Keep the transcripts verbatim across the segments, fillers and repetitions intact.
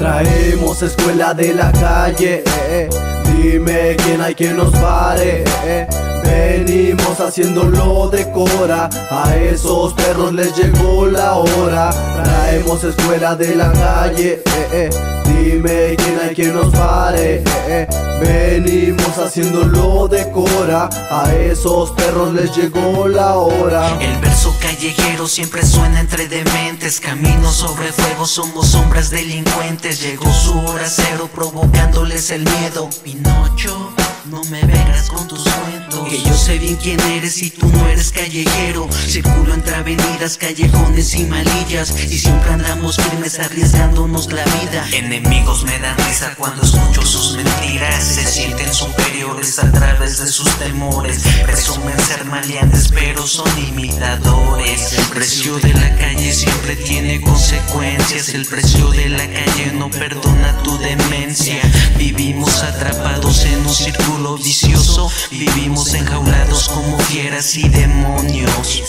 Traemos escuela de la calle, eh, eh. Dime quién hay que nos pare, eh, eh. Venimos haciéndolo de cora, a esos perros les llegó la hora. Traemos escuela de la calle, eh, eh. Dime quién hay que nos pare, eh, eh. Venimos haciéndolo de cora, a esos perros les llegó la hora. El verso callejero siempre suena entre dementes. Camino sobre fuego, somos sombras delincuentes. Llegó su hora cero provocándoles el miedo. Pinocho, no me vengas con tus cuentos, que yo sé bien quién eres y tú no eres callejero. Circulo entre avenidas, callejones y malillas, y siempre andamos firmes arriesgándonos la vida. Enemigos me dan risa cuando escucho sus mentiras. Se sienten superiores a través de sus temores. Presumen ser maleantes pero son imitadores. El precio de la calle siempre tiene consecuencias. El precio de la calle no perdona tu demencia. Vivimos atrapados en un círculo vicioso. Vivimos enjaulados como fieras y demonios.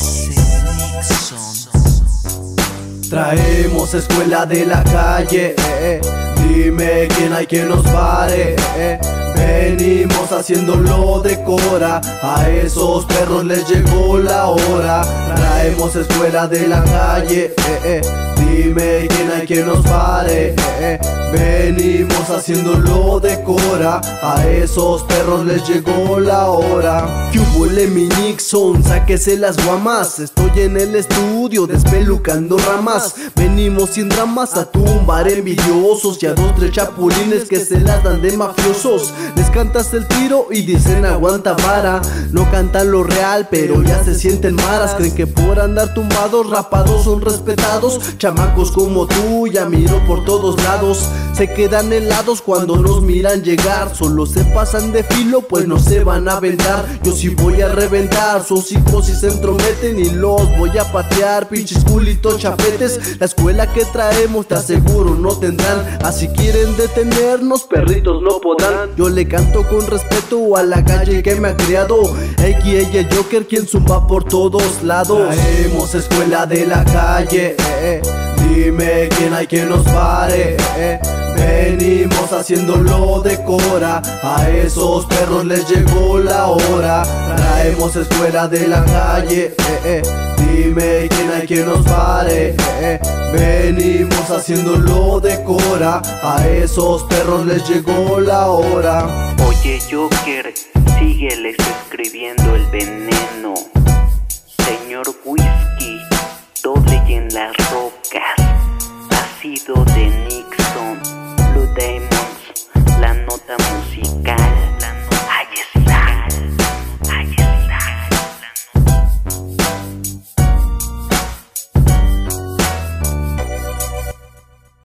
Traemos escuela de la calle, eh, eh. Dime quién hay que nos pare, eh, eh. Venimos haciéndolo de cora, a esos perros les llegó la hora. Traemos escuela de la calle, eh, eh. Dime quién hay que nos pare, eh, eh. Venimos haciéndolo de cora, a esos perros les llegó la hora. ¿Qué hubo, mi Nixon? Sáquese las guamas. Estoy en el estudio despelucando ramas. Venimos sin dramas a tumbar envidiosos y a dos tres chapulines que se las dan de mafiosos. Les cantas el tiro y dicen aguanta vara. No cantan lo real pero ya se sienten maras. Creen que por andar tumbados, rapados son respetados. Chamacos como tú ya miro por todos lados. Se quedan helados cuando nos miran llegar. Solo se pasan de filo pues no se van a aventar. Yo sí voy a reventar sus hijos si se entrometen y los voy a patear. Pinches culitos chafetes, la escuela que traemos te aseguro no tendrán. Así quieren detenernos, perritos no podrán. Yo le canto con respeto a la calle que me ha criado. X y el Joker quien zumba por todos lados. Traemos escuela de la calle, eh, eh. Dime quién hay que nos pare, eh, eh. Venimos haciéndolo de cora, a esos perros les llegó la hora. Traemos escuela de la calle, eh, eh. Dime quién hay que nos pare, eh, eh. Venimos haciéndolo de cora, a esos perros les llegó la hora. Oye Joker, sígueles escribiendo el veneno. Señor Whisky.